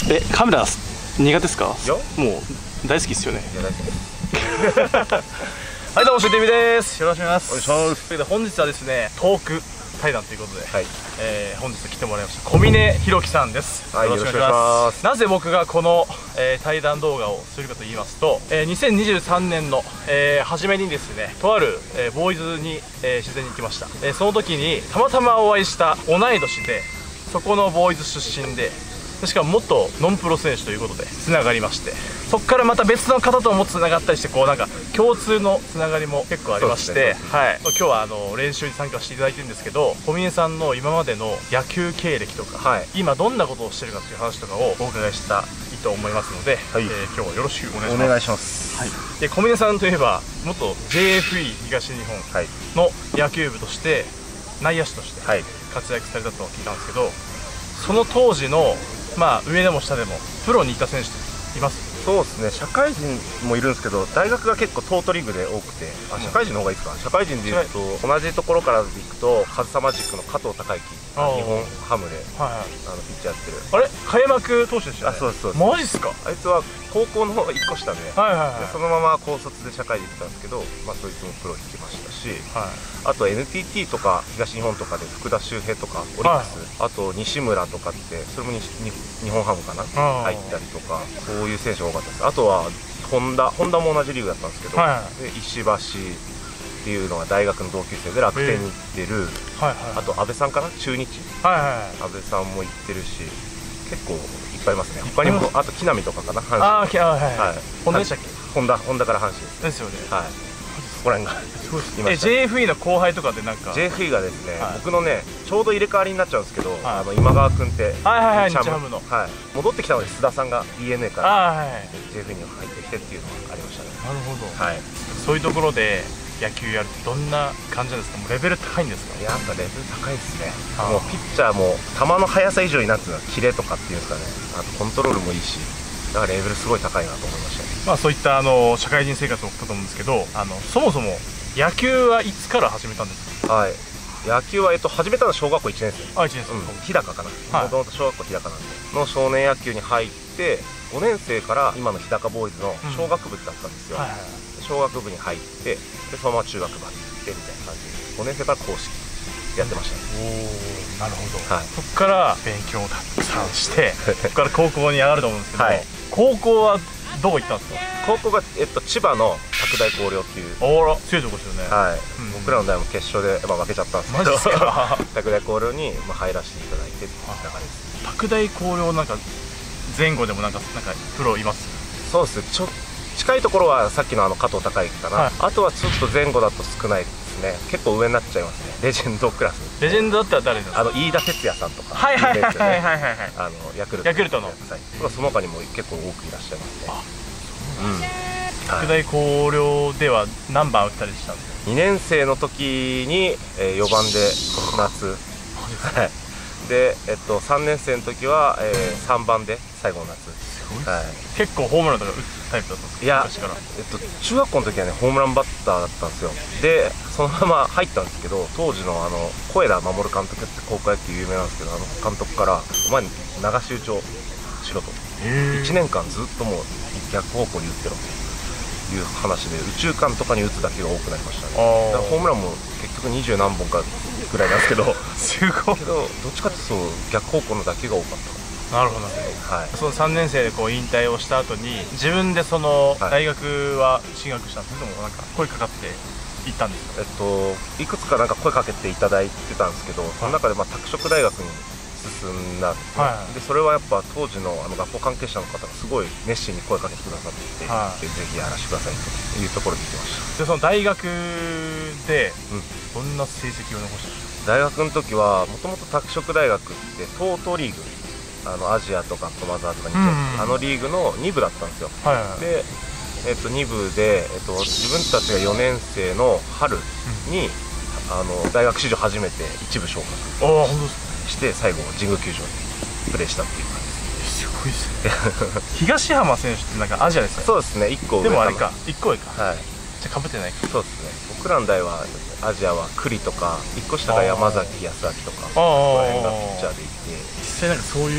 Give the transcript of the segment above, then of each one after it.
カメラ苦手ですか？ いやもう大好きですよね。 いや大好きです。 はいどうも、シューティビです。よろしくお願いします。 お願いします。 ということで本日はですね、トーク対談ということで、 はい、 本日来てもらいました小峰弘樹さんです。 はい、よろしくお願いします。 なぜ僕がこの、対談動画をするかと言いますと、2023年の、初めにですね、とある、ボーイズに、自然に行きました。その時にたまたまお会いした同い年で、そこのボーイズ出身で、しかも元ノンプロ選手ということでつながりまして、そこからまた別の方ともつながったりして、こうなんか共通のつながりも結構ありまして、はい、今日は練習に参加していただいてるんですけど、小峰さんの今までの野球経歴とか、はい、今どんなことをしてるかという話とかをお伺いしたいと思いますので、はい、今日はよろしくお願いします。 お願いします。 はい、で小峰さんといえば元 JFE 東日本の野球部として内野手として活躍されたと聞いたんですけど、その当時のまあ上でも下でもプロに行った選手っています？ そうですね、社会人もいるんですけど、大学が結構トートリーグで多くて、社会人の方がいいですか？社会人でいうと同じところから行くとカズサマジックの加藤孝之、日本ハムでピッチャーやってる。 あれ開幕投手でしたよね。 そうですそうです。 マジっすか？ あいつは高校の1個下で、そのまま高卒で社会人行ったんですけど、そいつもプロ行きましたし、あと NTT とか東日本とかで福田周平とかオリックス、あと西村とかって、それも日本ハムかな入ったりとか、そういう選手が多かったです。あとは本田も同じリーグだったんですけど、で石橋っていうのが大学の同級生で楽天に行ってる、あと安倍さんかな、中日、安倍さんも行ってるし、結構いっぱいいますね。他にもあと木浪とかかな、阪神。 本田でしたっけ？ 本田から阪神ですよね。 はい、そこら辺がいました。 JFE の後輩とかでなんか JFE がですね、僕のねちょうど入れ替わりになっちゃうんですけど、今川君って日ハムの戻ってきたので、須田さんが DNA から JFE に入ってきてっていうのがありましたね。 なるほど。はい、そういうところで野球やるってどんな感じなんですか？もうレベル高いんですか？ やっぱレベル高いですね。もうピッチャーも球の速さ以上になってるのはキレとかっていうんですかね、あとコントロールもいいし、だからレベルすごい高いなと思いましたね。 そういった社会人生活を送ったと思うんですけど、そもそも野球はいつから始めたんですか？ 野球は始めたのは小学校1年生。 1年生。 日高かな。もともと小学校日高なんでの少年野球に入って、5年生から今の日高ボーイズの小学部だったんですよ。小学部に入って、でそのまま中学部に行ってみたいな感じで、5年生から公式やってましたね。 なるほど。そこから勉強をたくさんしてそこから高校に上がると思うんですけど、高校はどこ行ったんですか？ 高校が千葉の拓大広陵っていう。 強いとこですよね。 僕らの代も決勝で負けちゃったんですけど、拓大広陵に入らせていただいてっていう流れです。 拓大広陵なんか前後でもなんかプロいます？ そうですね、近いところはさっきの加藤孝之かな、あとはちょっと前後だと少ないですね。結構上になっちゃいますね。レジェンドクラス。 レジェンドだったら誰ですか？ 飯田哲也さんとか、ヤクルトのその他にも結構多くいらっしゃいますね。 拓大広陵では何番打ったりしたんですか ？2年生の時に4番で夏で、3年生の時は3番で最後の夏。 結構ホームランとか打つタイプだったんですか？ いや、中学校の時はねホームランバッターだったんですよ。でそのまま入ったんですけど、当時の小枝守監督って高校野球有名なんですけど、監督から「お前流し打ちをしろ」と。1年間ずっともう逆方向に打ってろという話で、右中間とかに打つだけが多くなりましたね。だからホームランも結局20何本かぐらいなんですけどすごい。 けどどっちかっていうと逆方向のだけが多かった。 なるほど。その3年生で引退をした後に自分でその大学は進学したんですけども、なんか声かかって行ったんですか？ いくつかなんか声かけていただいてたんですけど、その中で拓殖大学に進んだんですね。でそれはやっぱ当時の学校関係者の方がすごい熱心に声かけてくださって、ぜひやらせてくださいというところで行きました。 でその大学でどんな成績を残したんですか？ 大学の時はもともと拓殖大学ってトートリーグ、アジアとか駒澤とか日ハムリーグの2部だったんですよ。で、2部で、自分たちが4年生の春に、大学史上初めて1部昇格して、最後神宮球場でプレーしたっていう感じです。 すごいですね。東浜選手ってなんかアジアですか？ そうですね、1個上。 でもあれか、1個上か。じゃあ被ってないか。 そうですね、僕らの代はアジアは栗とか、1個下が山崎康明とか、そこら辺がピッチャーでいて、 実際なんかそういう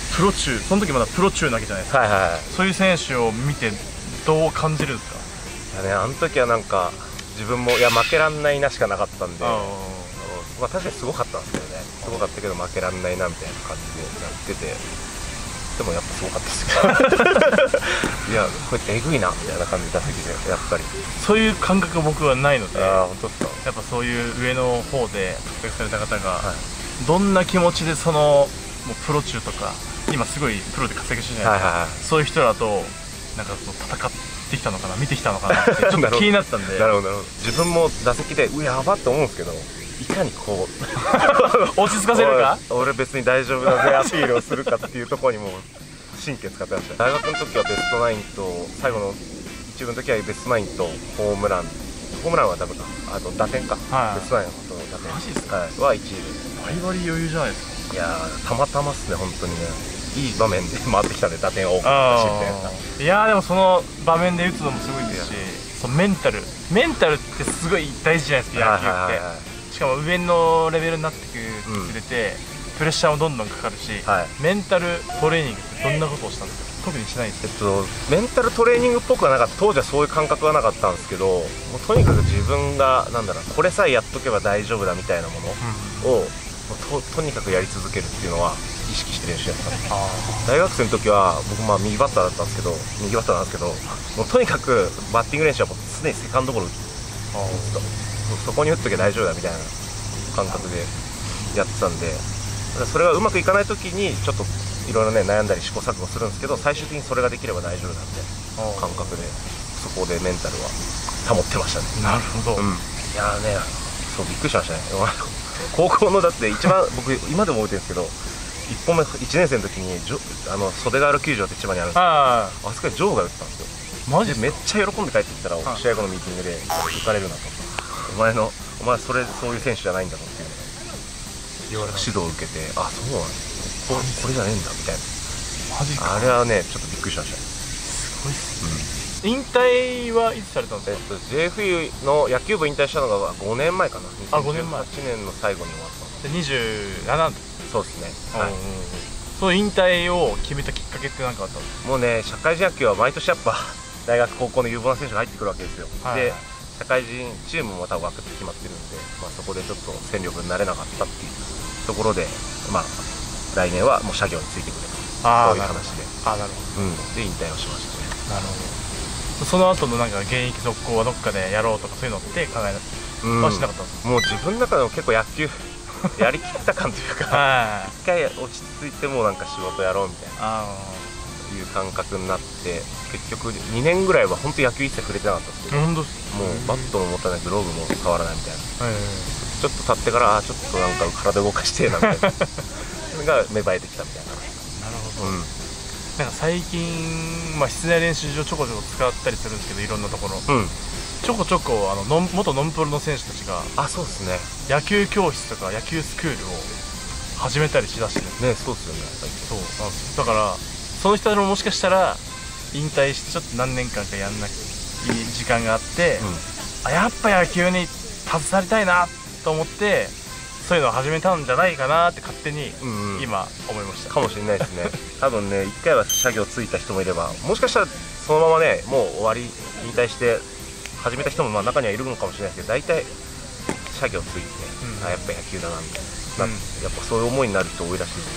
プロ中、その時まだプロ中なわけじゃないですか。 はいはいはい。 そういう選手を見てどう感じるんですか？ いやね、あの時はなんか自分もいや負けらんないなしかなかったんで、まあ確かにすごかったんですけどね、すごかったけど負けらんないなみたいな感じでやってて、でもやっぱすごかったですよいやこれえぐいなみたいな感じで打席でやっぱりそういう感覚僕はないので。 ああ本当ですか。 やっぱそういう上の方で活躍された方が、どんな気持ちでそのもうプロ中とか今すごいプロで活躍してるじゃないですか、そういう人らとなんかその戦ってきたのかな、見てきたのかなってちょっと気になったんでなるほどなるほど。自分も打席でやばって思うんですけど、いかにこう落ち着かせるか俺別に大丈夫だぜアピールをするかっていうところにも神経使ってました。大学の時はベストナインと最後の一部の時はベストナインとホームランはダメか、あと打点か、ベストナインの打点マジですか、 は1位でバリバリ余裕じゃないですか。 いやーたまたまっすね本当にね、いい場面で回ってきたんで打点多くなったしみたいな。 いやーでもその場面で打つのもすごいですし、そのメンタルってすごい大事じゃないですか、野球って。しかも上のレベルになってくにつれて、プレッシャーもどんどんかかるし、メンタルトレーニングってどんなことをしたんですか？特にしないんですか？ メンタルトレーニングっぽくはなかった、当時はそういう感覚はなかったんですけど、もうとにかく自分がなんだろう、これさえやっとけば大丈夫だみたいなものを、とにかくやり続けるっていうのは意識して練習やったんです。大学生の時は僕右バッターだったんですけど、もうとにかくバッティング練習はもう常にセカンドボール打つと、そこに打っとけば大丈夫だみたいな感覚でやってたんで、それがうまくいかない時にちょっといろいろね悩んだり試行錯誤するんですけど、最終的にそれができれば大丈夫だみたいな感覚で、そこでメンタルは保ってましたね。 なるほど、 いやーね、そうびっくりしましたね高校のだって一番僕今でも覚えてるんですけど、1本目1年生の時に袖ヶ浦球場って千葉にあるんですけど、あそこでジョーが打ったんですよ。マジでめっちゃ喜んで帰ってきたら、試合後のミーティングで打たれるなと、お前そういう選手じゃないんだぞっていう指導を受けて、あ、そうなんだ、これじゃねえんだみたいな。 マジか。 あれはねちょっとびっくりしましたね。 すごいっすね。引退はいつされたんですか ？JFU の野球部引退したのが5年前かな。 5年前。 8年の最後に終わったんです。27。 そうですね。はい。 その引退を決めたきっかけって何かあったんですか？ もうね、社会人野球は毎年やっぱ大学高校の有望な選手が入ってくるわけですよ。で社会人チームも多分枠って決まってるんで、そこでちょっと戦力になれなかったっていうところで、来年はもう社業についてくれと、そういう話で、 なるほど、 で引退をしましたね。 なるほど。その後のなんか現役続行はどっかでやろうとかそういうのって考えはしなかったんですか？ もう自分の中でも結構野球やりきった感というか一回落ち着いてもうなんか仕事やろうみたいないう感覚になって、結局2年ぐらいは本当野球一切触れてなかったんですけど、もうバットも持たない、グローブも触らないみたいな、ちょっと経ってからちょっとなんか体動かしてなみたいなそれが芽生えてきたみたいな。 なるほど。なんか最近、室内練習場ちょこちょこ使ったりするんですけど、いろんなところ、ちょこちょこ元ノンプロの選手たちがそうですね、 野球教室とか野球スクールを始めたりしだしてるんですね。 そうですよね。 そうなんです。だからその人たちももしかしたら引退してちょっと何年間かやんない時間があって、やっぱ野球に携わりたいなと思ってそういうのを始めたんじゃないかなって勝手に今思いました。 かもしれないですね。多分ね、1回は社業ついた人もいれば、もしかしたらそのままねもう終わり引退して始めた人も中にはいるのかもしれないですけど、大体社業ついて、やっぱ野球だなみたいな、やっぱそういう思いになる人多いらしいです。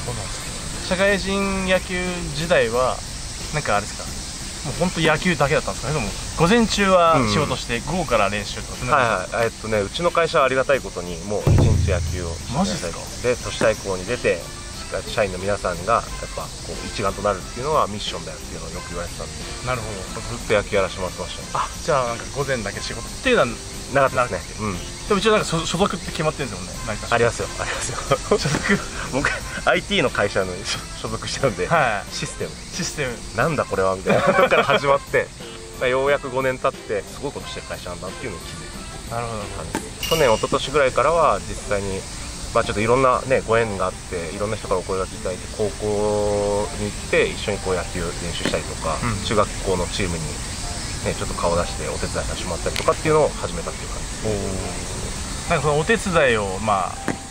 そうなんですね。社会人野球時代はなんかあれですか、もう本当野球だけだったんですか？でも午前中は仕事して午後から練習とか。 うちの会社はありがたいことにもう一日野球をしてくださいで、都市対抗に出て社員の皆さんがやっぱこう一丸となるっていうのはミッションだよっていうのをよく言われてたんで。 なるほど。 ずっと野球やらせてもらってましたね。 じゃあなんか午前だけ仕事っていうのはなかったですね。 でも一応なんか所属って決まってるんですよね。なんかありますよ、ありますよ。所属僕 IT の会社に所属してるんで、システムなんだこれはみたいなとこから始まってようやく5年経ってすごいことしてる会社なんだっていうのに気づいた。なるほど。去年一昨年ぐらいからは実際にちょっといろんなねご縁があって、いろんな人からお声がけいただいて、高校に行って一緒にこう野球練習したりとか、中学校のチームにねちょっと顔出してお手伝いさせてもらったりとかっていうのを始めたっていう感じです。 なんかそのお手伝いをす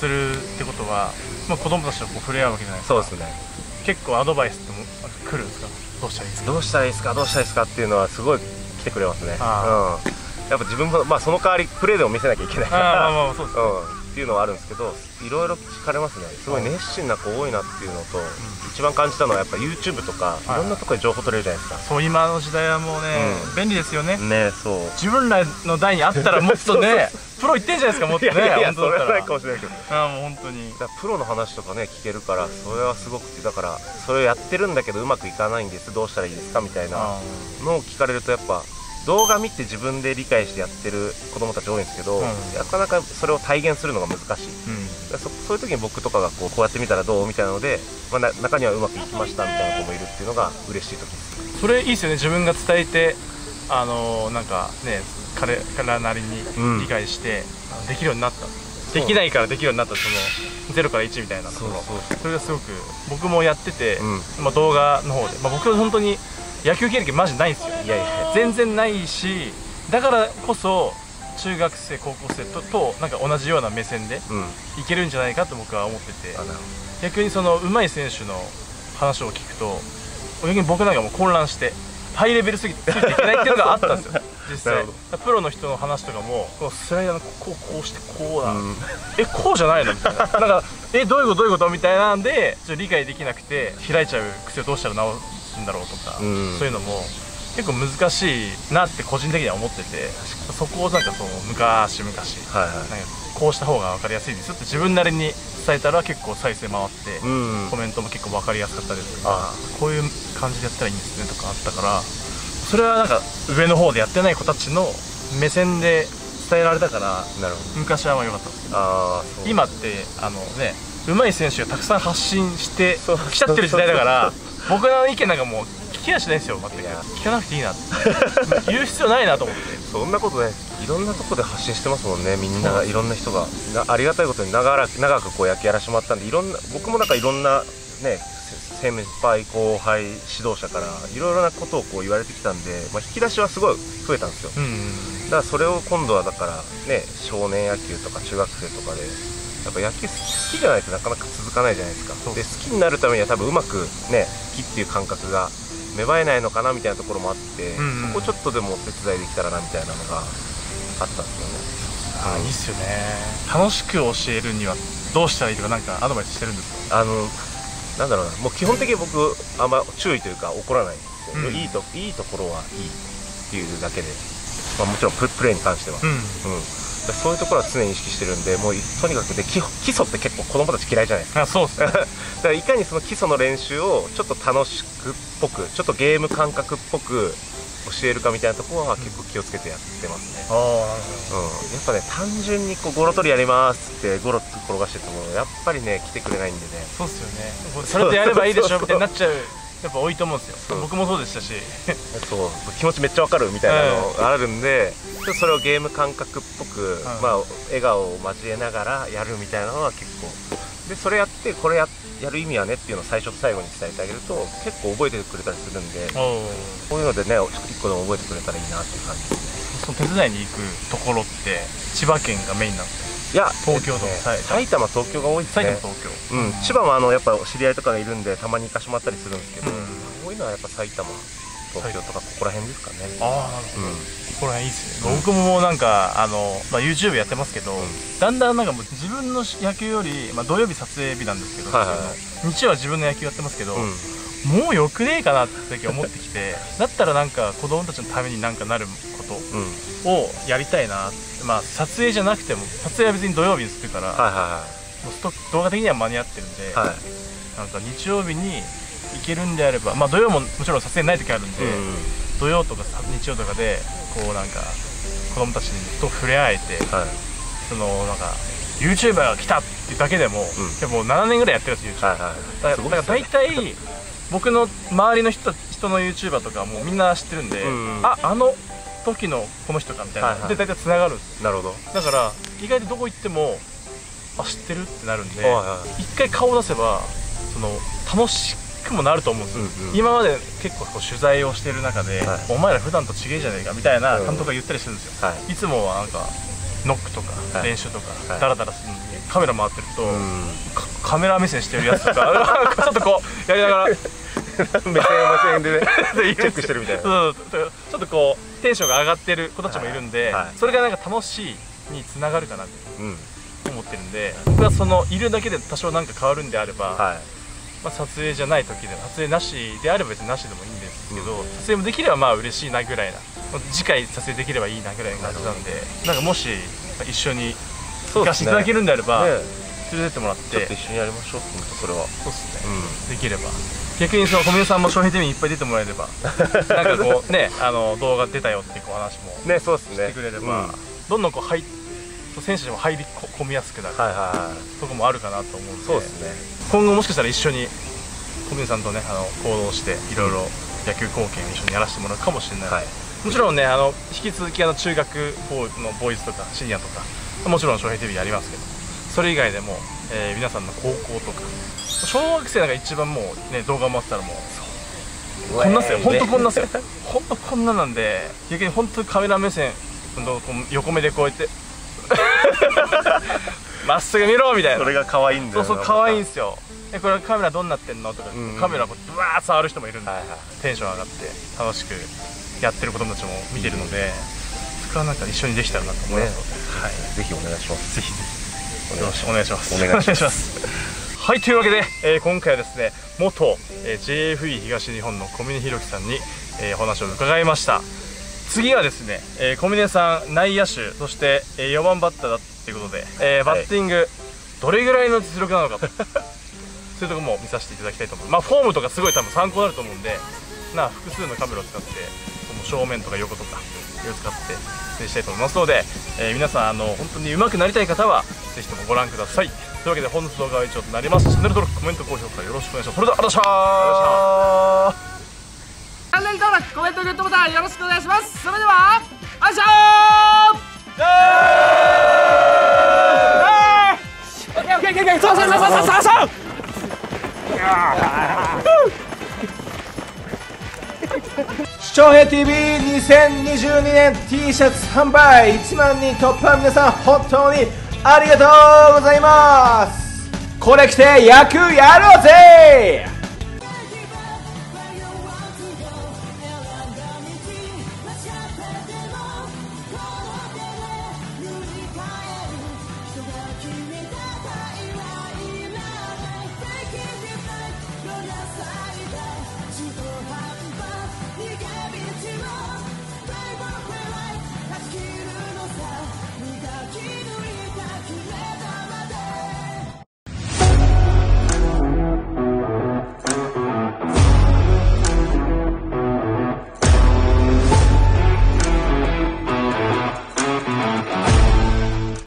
するってことは、まあ、子供たちとこう触れ合うわけじゃないですか。 そうですね。 結構アドバイスっても来るんですか？どうしたらいいですか？ どうしたらいいですか、どうしたらいいですかっていうのはすごい来てくれますね。やっぱ自分も、まあ、その代わりプレーでも見せなきゃいけないからっていうのはあるんですけど、いろいろ聞かれますね。すごい熱心な子多いなっていうのと、一番感じたのはやっぱ YouTube とかいろんなところで情報取れるじゃないですか。 そう、今の時代はもうね、便利ですよね。 そう。 自分らの代にあったらもっとねプロ行ってんじゃないですか、もっとね。 いやそれはないかもしれないけど、 もう本当にプロの話とかね聞けるから、それはすごくて、だからそれをやってるんだけどうまくいかないんです、どうしたらいいですかみたいなのを聞かれると、やっぱ動画見て自分で理解してやってる子供たち多いんですけど、なかなかそれを体現するのが難しい。そういう時に僕とかがこうやってみたらどうみたいなので、中にはうまくいきましたみたいな子もいるっていうのが嬉しい時です。 それいいですよね。自分が伝えてなんかね、彼らなりに理解して、できるようになった、できないからできるようになった、その0から1みたいなところ、それがすごく僕もやってて、動画の方で、僕は本当に野球経験マジないんですよ。全然ないし、だからこそ中学生高校生となんか同じような目線でいけるんじゃないかと僕は思ってて、逆にその上手い選手の話を聞くと逆に僕なんかもう混乱して、ハイレベルすぎてついていけないっていうのがあったんですよ実際。プロの人の話とかも、このスライダーのこうしてこうだ、こうじゃないのみたいな、なんかどういうことみたいなんでちょっと理解できなくて、開いちゃう癖をどうしたら直すんだろうとか、そういうのも結構難しいなって個人的には思ってて、そこをなんかその昔なんかこうした方が分かりやすいですって自分なりに伝えたら結構再生回って、コメントも結構分かりやすかったですとか、こういう感じでやったらいいんですねとかあったから、それはなんか上の方でやってない子たちの目線で伝えられたから、昔は良かったんですけど、今って上手い選手がたくさん発信してきちゃってる時代だから、僕の意見なんかもう聞きはしないんですよ、全く。聞かなくていいなって言う必要ないなと思って。 そんなことね、いろんなとこで発信してますもんね、みんな。いろんな人がありがたいことに長くこう野球やらしてもらったんで、僕もなんかいろんなね先輩後輩指導者からいろいろなことをこう言われてきたんで、引き出しはすごい増えたんですよ。だからそれを今度はだからね、少年野球とか中学生とかでやっぱ野球好きじゃないとなかなか続かないじゃないですか。で好きになるためには多分うまくね、好きっていう感覚が芽生えないのかなみたいなところもあって、そこちょっとでもお手伝いできたらなみたいなのがあったんですよね。 いいっすよね。楽しく教えるにはどうしたらいいとか、なんかアドバイスしてるんですか？ なんだろうな、もう基本的に僕あんま注意というか怒らないんですよ。いいところはいいっていうだけで、もちろんプレーに関しては、そういうところは常に意識してるんで、もうとにかくで基礎って結構子供たち嫌いじゃないですか。 そうですね。 だからいかにその基礎の練習をちょっと楽しくっぽく、ちょっとゲーム感覚っぽく教えるかみたいなところは結構気をつけてやってますね。やっぱね、単純にこうゴロ取りやりますってゴロ転がしててもやっぱりね来てくれないんでね。 そうっすよね。それでやればいいでしょみたいになっちゃう、やっぱ多いと思うんですよ。僕もそうでしたしそう、気持ちめっちゃわかるみたいなのがあるんで、それをゲーム感覚っぽく、笑顔を交えながらやるみたいなのは結構で、それやってこれやる意味はねっていうのを最初と最後に伝えてあげると結構覚えてくれたりするんで、こういうのでね一個でも覚えてくれたらいいなっていう感じですね。 その手伝いに行くところって千葉県がメインなんですか？いや、東京と埼玉、東京が多いですね。 埼玉、東京。 千葉はやっぱ知り合いとかがいるんでたまに行かしてもらったりするんですけど、多いのはやっぱ埼玉、東京とかここら辺ですかね。 なるほど。ここら辺いいですね。僕もなんかYouTube やってますけど、だんだんなんかもう自分の野球より土曜日撮影日なんですけど、日曜は自分の野球やってますけど、もうよくねえかなって思ってきて、だったらなんか子供たちのためになんかなることをやりたいな。撮影じゃなくても、撮影は別に土曜日にするから、動画的には間に合ってるんで、なんか日曜日に行けるんであれば、土曜ももちろん撮影ない時あるんで、土曜とか日曜とかでこうなんか子供たちと触れ合えて、そのなんか YouTuber が来たっていうだけでも、もう7年ぐらいやってるんですよ YouTube。だから大体僕の周りの人の YouTuber とかもうみんな知ってるんで、あの時のこの人かみたいなで大体つながるんです。 なるほど。 だから意外とどこ行っても知ってるってなるんで、一回顔を出せばその楽しくもなると思うんですよ。今まで結構こう取材をしてる中で、お前ら普段と違えじゃねえかみたいな監督が言ったりするんですよ。いつもはなんかノックとか練習とかダラダラするのに、 カメラ回ってると、カメラ目線してるやつとかちょっとこうやりながら目線でねチェックしてるみたいな、 ちょっとこうテンションが上がってる子たちもいるんで、それがなんか楽しいにつながるかなって思ってるんで、僕はそのいるだけで多少なんか変わるんであれば、まあ撮影じゃない時でも撮影なしであれば別になしでもいいんですけど、撮影もできればまあ嬉しいなぐらいな、次回撮影できればいいなぐらいの感じなんで、なんかもし一緒に行かせていただけるんであれば連れてってもらって、 ちょっと一緒にやりましょう。それはそうですね、できれば逆にその小宮さんも翔平 TV にいっぱい出てもらえればなんかこうね動画出たよっていう話もね、そうですね、 してくれれば、どんどんこう選手にも入り込みやすくなるとこもあるかなと思うんで、 そうですね、 今後もしかしたら一緒に小宮さんとね行動していろいろ野球貢献を一緒にやらせてもらうかもしれない、もちろんね引き続き中学のボーイズとかシニアとかもちろん翔平 TV やりますけど、それ以外でも、皆さんの高校とか小学生なんか一番もうね動画回ってたらもうこんなっすよ、ほんとこんなっすよ、ほんとこんななんで、逆にほんとカメラ目線の横目でこうやってまっすぐ見ろみたいな、 それが可愛いんだよ。 そう可愛いんですよ。これカメラどうなってんのとか、カメラこうブワーッ触る人もいるんで、テンション上がって楽しくやってる子供たちも見てるので、そこはなんか一緒にできたらなと思いますので、 ぜひお願いします。 ぜひぜひよろしくお願いします。 お願いします。 はい、というわけで、今回はですね元、JFE 東日本の小峰弘樹さんに、お話を伺いました。次はですね、小峰さん内野手、そして、4番バッターだっていうことで、バッティングどれぐらいの実力なのかとそういうところも見させていただきたいと思います。フォームとかすごい多分参考になると思うんで、複数のカメラを使ってその正面とか横とかを使って撮影したいと思いますので、皆さん本当に上手くなりたい方はぜひともご覧ください。というわけで本日動画は以上となります。チャンネル登録、コメント、高評価よろしくお願いします。それではありがとうございました。 チャンネル登録、コメント、グッドボタンよろしくお願いします。それではあいしょ翔平 TV2022 年 T シャツ販売1万人突破、皆さん本当にありがとうございます。これ着て野球やろうぜ。